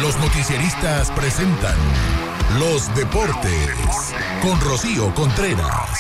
Los noticieristas presentan Los Deportes con Rocío Contreras.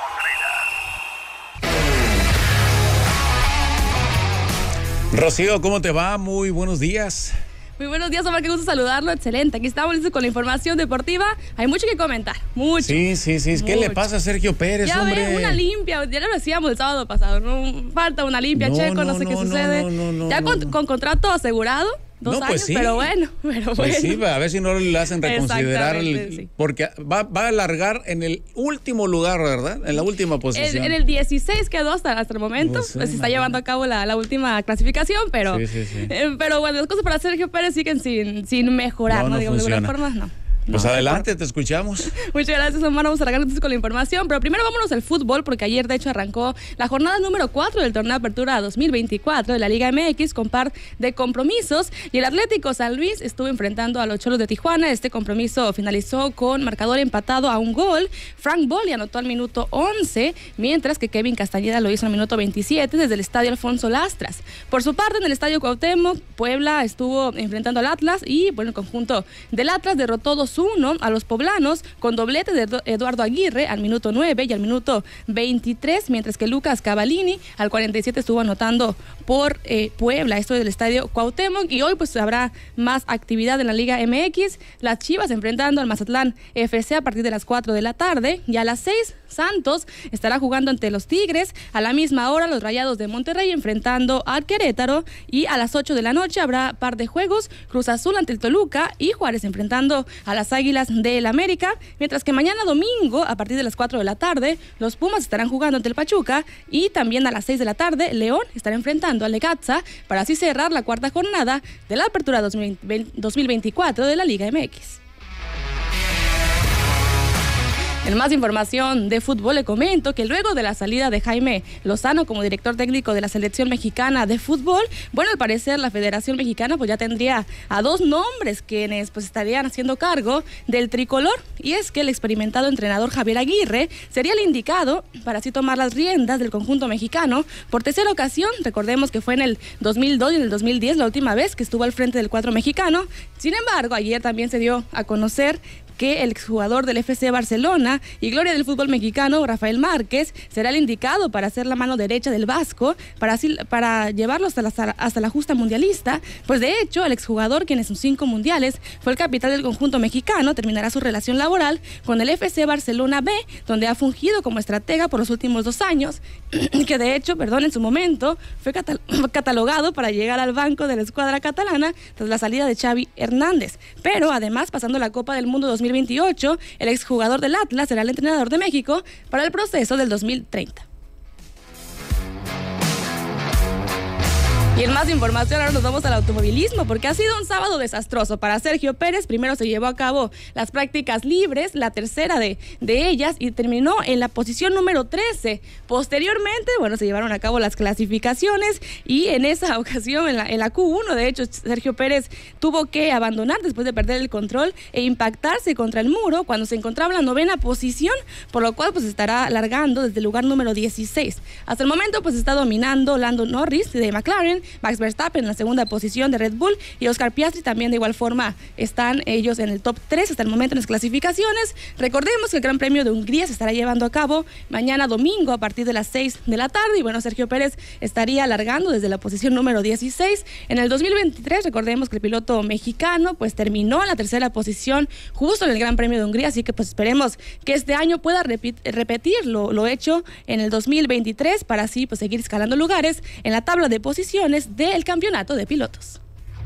Rocío, ¿cómo te va? Muy buenos días. Muy buenos días, Omar, qué gusto saludarlo, excelente. Aquí estamos listos con la información deportiva. Hay mucho que comentar, mucho. Sí. ¿Qué le pasa a Sergio Pérez, ya hombre? Ve, una limpia, ya lo decíamos el sábado pasado, ¿no? Falta una limpia, Checo, no sé qué sucede. Ya con contrato asegurado. 2 años, pues sí. pero bueno. Pues sí, a ver si no le hacen reconsiderar, sí. porque va a alargar en el último lugar, ¿verdad? En la última posición. En el 16 quedó hasta el momento, pues se está llevando a cabo la última clasificación, pero Sí. Pero bueno, las cosas para Sergio Pérez siguen sin mejorar, ¿no? Digamos, de alguna forma, no. Pues adelante, te escuchamos. Muchas gracias, Omar. Vamos a arrancar entonces con la información, pero primero vámonos al fútbol, porque ayer de hecho arrancó la jornada número 4 del torneo Apertura 2024 de la Liga MX con par de compromisos, y el Atlético San Luis estuvo enfrentando a los Cholos de Tijuana. Este compromiso finalizó con marcador empatado a 1 gol. Frank Boli anotó al minuto 11, mientras que Kevin Castañeda lo hizo al minuto 27 desde el estadio Alfonso Lastras. Por su parte, en el estadio Cuauhtémoc, Puebla estuvo enfrentando al Atlas y, bueno, el conjunto del Atlas derrotó 2-1 a los poblanos con doblete de Eduardo Aguirre al minuto 9 y al minuto 23, mientras que Lucas Cavallini al 47 estuvo anotando por Puebla, esto del estadio Cuauhtémoc. Y hoy pues habrá más actividad en la Liga MX, las Chivas enfrentando al Mazatlán FC a partir de las 4 de la tarde, y a las 6 Santos estará jugando ante los Tigres. A la misma hora los Rayados de Monterrey enfrentando al Querétaro, y a las 8 de la noche habrá par de juegos, Cruz Azul ante el Toluca y Juárez enfrentando a las Águilas del América, mientras que mañana domingo a partir de las 4 de la tarde los Pumas estarán jugando ante el Pachuca, y también a las 6 de la tarde León estará enfrentando al Necaxa para así cerrar la cuarta jornada de la Apertura 2024 de la Liga MX. En más información de fútbol le comento que luego de la salida de Jaime Lozano como director técnico de la selección mexicana de fútbol, bueno, al parecer la Federación Mexicana pues ya tendría a 2 nombres quienes pues estarían haciendo cargo del tricolor, y es que el experimentado entrenador Javier Aguirre sería el indicado para así tomar las riendas del conjunto mexicano por tercera ocasión. Recordemos que fue en el 2002 y en el 2010 la última vez que estuvo al frente del cuadro mexicano. Sin embargo, ayer también se dio a conocer que el exjugador del FC Barcelona y gloria del fútbol mexicano, Rafael Márquez, será el indicado para ser la mano derecha del Vasco, para llevarlo hasta la justa mundialista. Pues de hecho, el exjugador, quien en sus 5 mundiales fue el capitán del conjunto mexicano, terminará su relación laboral con el FC Barcelona B, donde ha fungido como estratega por los últimos 2 años, que de hecho, en su momento fue catalogado para llegar al banco de la escuadra catalana tras la salida de Xavi Hernández. Pero además, pasando la Copa del Mundo 2028, el exjugador del Atlas será el entrenador de México para el proceso del 2030. Y en más información, ahora nos vamos al automovilismo, porque ha sido un sábado desastroso para Sergio Pérez. Primero se llevó a cabo las prácticas libres, la tercera de ellas, y terminó en la posición número 13. Posteriormente, se llevaron a cabo las clasificaciones, y en esa ocasión, en la Q1, de hecho, Sergio Pérez tuvo que abandonar después de perder el control e impactarse contra el muro cuando se encontraba en la 9ª posición, por lo cual pues estará largando desde el lugar número 16. Hasta el momento pues está dominando Lando Norris de McLaren, Max Verstappen en la 2ª posición de Red Bull, y Oscar Piastri también de igual forma están ellos en el top 3 hasta el momento en las clasificaciones. Recordemos que el Gran Premio de Hungría se estará llevando a cabo mañana domingo a partir de las 6 de la tarde, y Sergio Pérez estaría largando desde la posición número 16. En el 2023 recordemos que el piloto mexicano pues terminó en la 3ª posición justo en el Gran Premio de Hungría, así que pues esperemos que este año pueda repetir lo hecho en el 2023 para así pues seguir escalando lugares en la tabla de posiciones del campeonato de pilotos.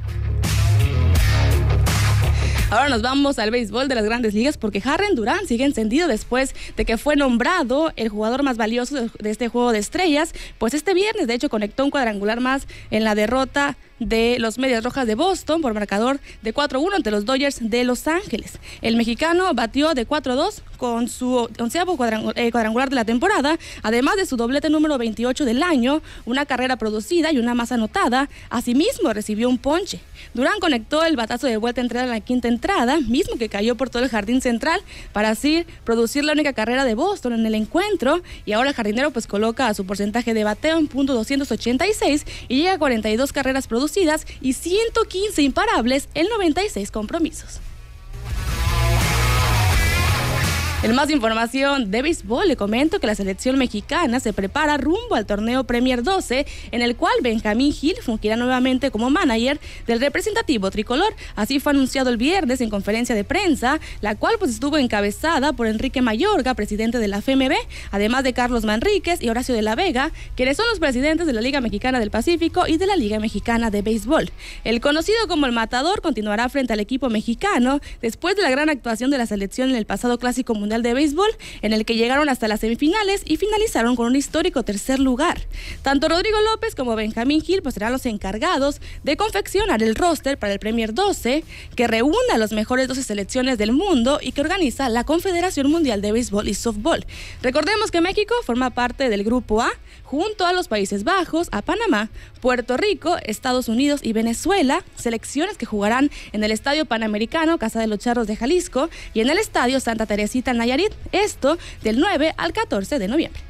Ahora nos vamos al béisbol de las Grandes Ligas, porque Jarren Duran sigue encendido después de que fue nombrado el jugador más valioso de este juego de estrellas. Pues este viernes, de hecho, conectó un cuadrangular más en la derrota de los Medias Rojas de Boston por marcador de 4-1 ante los Dodgers de Los Ángeles. El mexicano batió de 4-2 con su 11º cuadrangular de la temporada, además de su doblete número 28 del año, una carrera producida y una más anotada. Asimismo, recibió un ponche. Durán conectó el batazo de vuelta entrada en la 5ª entrada, mismo que cayó por todo el jardín central, para así producir la única carrera de Boston en el encuentro, y ahora el jardinero pues coloca su porcentaje de bateo en .286 y llega a 42 carreras producidas producidas y 115 imparables en 96 compromisos. En más información de béisbol, le comento que la selección mexicana se prepara rumbo al torneo Premier 12, en el cual Benjamín Gil fungirá nuevamente como manager del representativo tricolor. Así fue anunciado el viernes en conferencia de prensa, la cual estuvo encabezada por Enrique Mayorga, presidente de la FMB, además de Carlos Manríquez y Horacio de la Vega, quienes son los presidentes de la Liga Mexicana del Pacífico y de la Liga Mexicana de Béisbol. El conocido como el Matador continuará frente al equipo mexicano después de la gran actuación de la selección en el pasado Clásico Mundial de Béisbol, en el que llegaron hasta las semifinales y finalizaron con un histórico tercer lugar. Tanto Rodrigo López como Benjamín Gil serán los encargados de confeccionar el roster para el Premier 12, que reúne a las mejores 12 selecciones del mundo y que organiza la Confederación Mundial de Béisbol y Softball. Recordemos que México forma parte del Grupo A, junto a los Países Bajos, a Panamá, Puerto Rico, Estados Unidos y Venezuela, selecciones que jugarán en el Estadio Panamericano Casa de los Charros de Jalisco y en el Estadio Santa Teresita en Nayarit, esto del 9 al 14 de noviembre.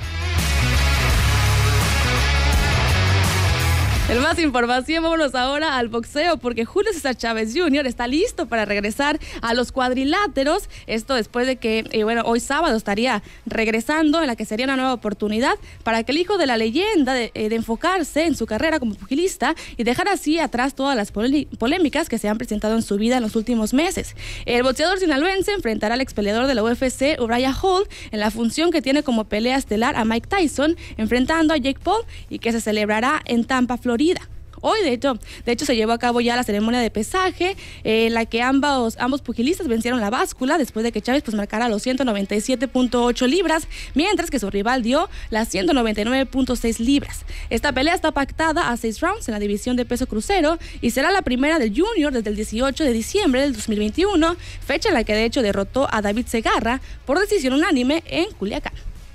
En más información, vámonos ahora al boxeo, porque Julio César Chávez Jr. está listo para regresar a los cuadriláteros. Esto después de que, hoy sábado estaría regresando, en la que sería una nueva oportunidad para que el hijo de la leyenda de enfocarse en su carrera como pugilista y dejar así atrás todas las polémicas que se han presentado en su vida en los últimos meses. El boxeador sinaloense enfrentará al expeleador de la UFC, Uriah Hall, en la función que tiene como pelea estelar a Mike Tyson, enfrentando a Jake Paul, y que se celebrará en Tampa, Florida. Hoy, de hecho, se llevó a cabo ya la ceremonia de pesaje, en la que ambos pugilistas vencieron la báscula después de que Chávez marcara los 197.8 libras, mientras que su rival dio las 199.6 libras. Esta pelea está pactada a 6 rounds en la división de peso crucero y será la primera del Junior desde el 18 de diciembre del 2021, fecha en la que de hecho derrotó a David Segarra por decisión unánime en Culiacán.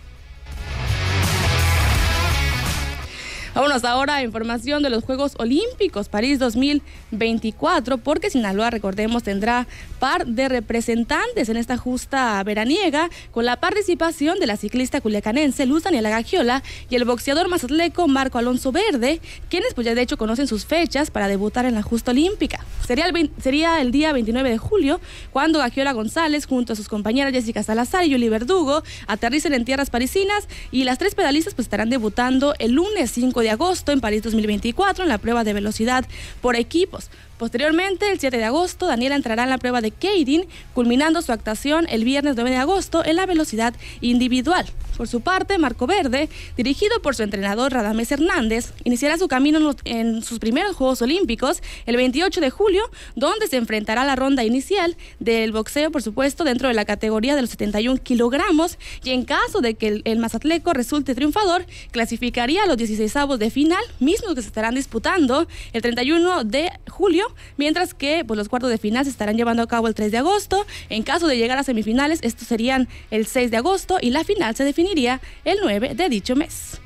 Vámonos ahora a información de los Juegos Olímpicos París 2024, porque Sinaloa, recordemos, tendrá par de representantes en esta justa veraniega, con la participación de la ciclista culiacanense Luz Daniela Gagiola y el boxeador mazatleco Marco Alonso Verde, quienes ya de hecho conocen sus fechas para debutar en la justa olímpica. Sería el día 29 de julio, cuando Gagiola González, junto a sus compañeras Jessica Salazar y Yuli Verdugo, aterricen en tierras parisinas, y las tres pedalistas estarán debutando el lunes 5 de agosto en París 2024 en la prueba de velocidad por equipos. Posteriormente, el 7 de agosto, Daniela entrará en la prueba de Keirin, culminando su actuación el viernes 9 de agosto en la velocidad individual. Por su parte, Marco Verde, dirigido por su entrenador Radamés Hernández, iniciará su camino en sus primeros Juegos Olímpicos el 28 de julio, donde se enfrentará a la ronda inicial del boxeo, por supuesto, dentro de la categoría de los 71 kilogramos, y en caso de que el mazatleco resulte triunfador, clasificaría a los 16avos de final, mismos que se estarán disputando el 31 de julio, mientras que los cuartos de final se estarán llevando a cabo el 3 de agosto. En caso de llegar a semifinales, estos serían el 6 de agosto y la final se definiría el 9 de dicho mes.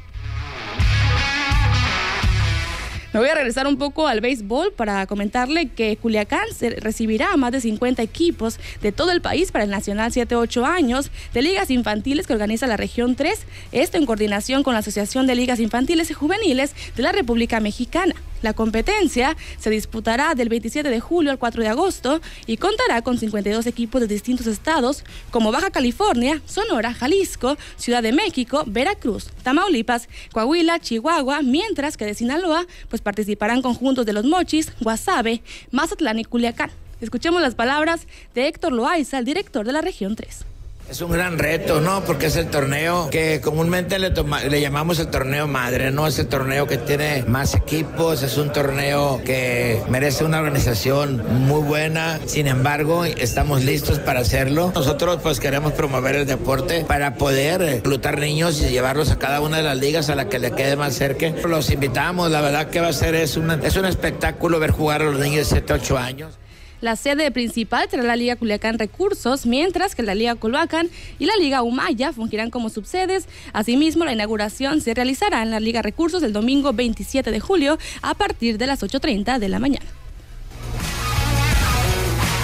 Me voy a regresar un poco al béisbol para comentarle que Culiacán recibirá a más de 50 equipos de todo el país para el Nacional 7-8 años de ligas infantiles que organiza la región 3, esto en coordinación con la Asociación de Ligas Infantiles y Juveniles de la República Mexicana. La competencia se disputará del 27 de julio al 4 de agosto y contará con 52 equipos de distintos estados como Baja California, Sonora, Jalisco, Ciudad de México, Veracruz, Tamaulipas, Coahuila, Chihuahua, mientras que de Sinaloa participarán conjuntos de Los Mochis, Guasave, Mazatlán y Culiacán. Escuchemos las palabras de Héctor Loaiza, el director de la región 3. Es un gran reto, ¿no? Porque es el torneo que comúnmente le llamamos el torneo madre, ¿no? Es el torneo que tiene más equipos, es un torneo que merece una organización muy buena. Sin embargo, estamos listos para hacerlo. Nosotros pues queremos promover el deporte para poder reclutar niños y llevarlos a cada una de las ligas a la que le quede más cerca. Los invitamos, la verdad que va a ser, es un espectáculo ver jugar a los niños de 7, 8 años. La sede principal será la Liga Culiacán Recursos, mientras que la Liga Culhuacán y la Liga Humaya fungirán como subsedes. Asimismo, la inauguración se realizará en la Liga Recursos el domingo 27 de julio a partir de las 8:30 de la mañana.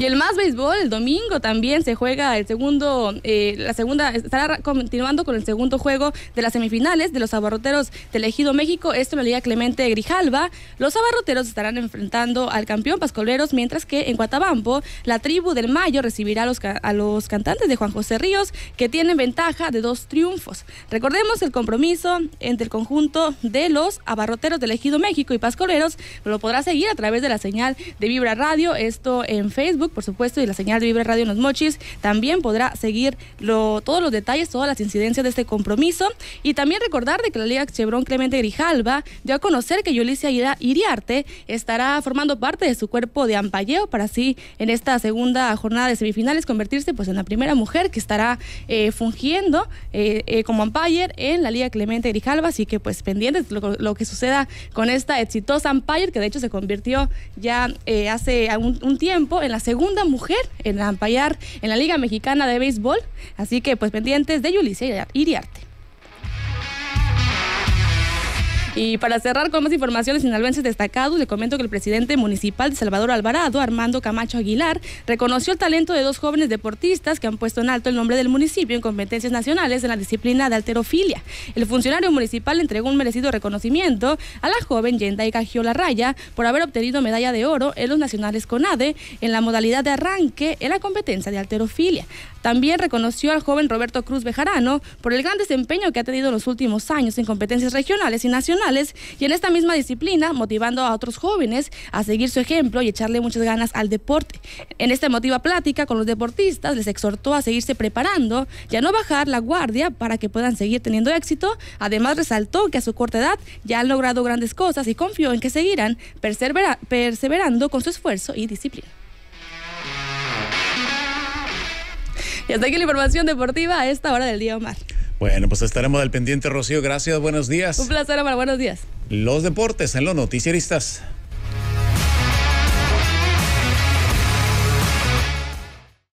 Y el Más Béisbol, el domingo también se juega el segundo, estará continuando con el segundo juego de las semifinales de los Abarroteros del Ejido México, esto en la Liga Clemente Grijalva. Los Abarroteros estarán enfrentando al campeón Pascoleros, mientras que en Guatabampo, la Tribu del Mayo recibirá a los cantantes de Juan José Ríos, que tienen ventaja de 2 triunfos. Recordemos el compromiso entre el conjunto de los Abarroteros del Ejido México y Pascoleros, lo podrá seguir a través de la señal de Vibra Radio, esto en Facebook, por supuesto, y la señal de Vibra Radio en Los Mochis. También podrá seguir todos los detalles, todas las incidencias de este compromiso. Y también recordar de que la Liga Chevron Clemente Grijalva dio a conocer que Yulicia Iriarte estará formando parte de su cuerpo de ampalleo para así en esta segunda jornada de semifinales convertirse pues en la primera mujer que estará fungiendo como umpire en la Liga Clemente Grijalva. Así que pues pendientes lo que suceda con esta exitosa umpire, que de hecho se convirtió ya hace un tiempo en la segunda mujer en umpirear en la Liga Mexicana de Béisbol. Así que pues pendientes de Yulicia Iriarte. Y para cerrar con más informaciones sinaloenses destacados, le comento que el presidente municipal de Salvador Alvarado, Armando Camacho Aguilar, reconoció el talento de 2 jóvenes deportistas que han puesto en alto el nombre del municipio en competencias nacionales en la disciplina de halterofilia. El funcionario municipal entregó un merecido reconocimiento a la joven Yendai Gagiola Raya por haber obtenido medalla de oro en los nacionales CONADE en la modalidad de arranque en la competencia de halterofilia. También reconoció al joven Roberto Cruz Bejarano por el gran desempeño que ha tenido en los últimos años en competencias regionales y nacionales y en esta misma disciplina, motivando a otros jóvenes a seguir su ejemplo y echarle muchas ganas al deporte. En esta emotiva plática con los deportistas les exhortó a seguirse preparando y a no bajar la guardia para que puedan seguir teniendo éxito. Además resaltó que a su corta edad ya han logrado grandes cosas y confió en que seguirán perseverando con su esfuerzo y disciplina. Y hasta aquí la información deportiva a esta hora del día, Omar. Bueno, pues estaremos al pendiente, Rocío. Gracias, buenos días. Un placer, Omar, buenos días. Los deportes en los Noticieristas.